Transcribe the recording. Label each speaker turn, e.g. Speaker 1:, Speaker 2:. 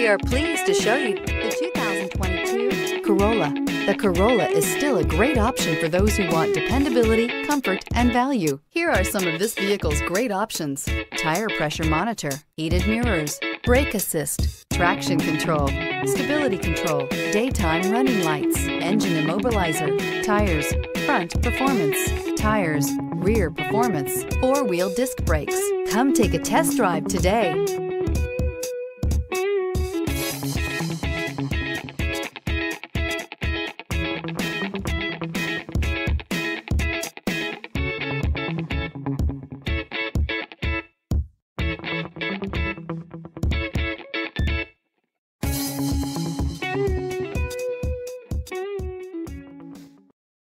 Speaker 1: We are pleased to show you the 2022 Corolla. The Corolla is still a great option for those who want dependability, comfort, and value. Here are some of this vehicle's great options: tire pressure monitor, heated mirrors, brake assist, traction control, stability control, daytime running lights, engine immobilizer, tires, front performance, tires, rear performance, four-wheel disc brakes. Come take a test drive today.